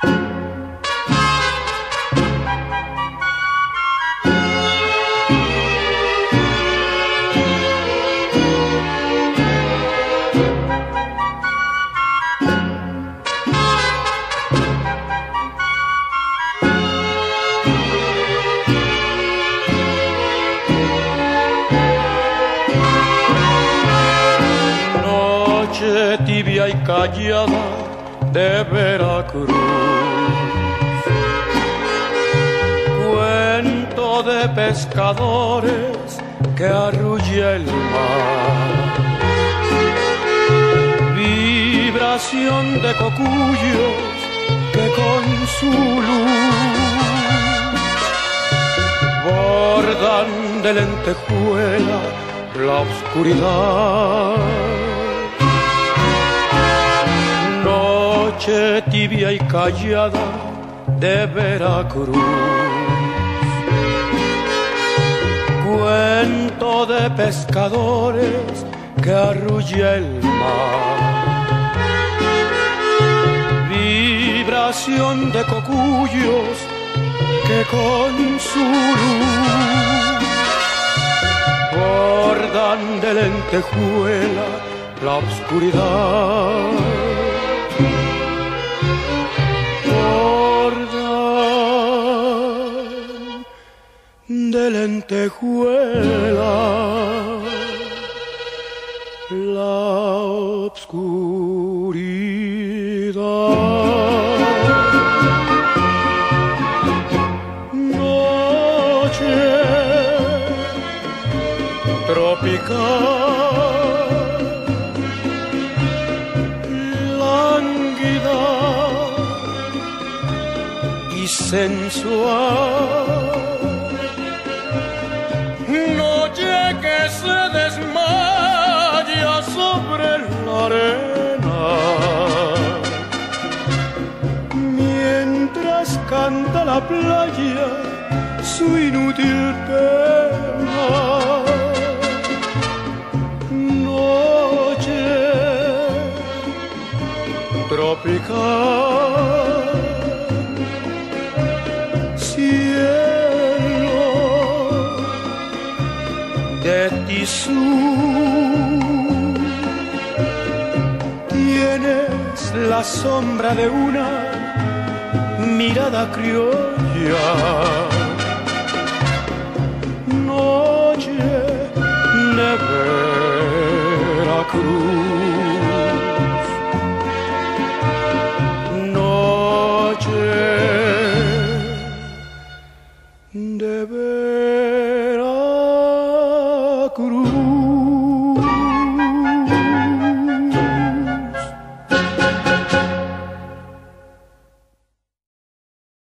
Noche tibia y callada de Veracruz, cuento de pescadores que arrulla el mar, vibración de cocuyos que con su luz bordan de lentejuela la oscuridad. Noche tibia y callada de Veracruz, cuento de pescadores que arrulla el mar, vibración de cocuyos que con su luz bordan de lentejuela la oscuridad. De lentejuela la obscuridad. Noche tropical, lánguida y sensual, noche que se desmaya sobre la arena, mientras canta la playa su inútil pena. Noche tropical, de tisú, tienes la sombra de una mirada criolla. Noche de Veracruz, noche de Veracruz.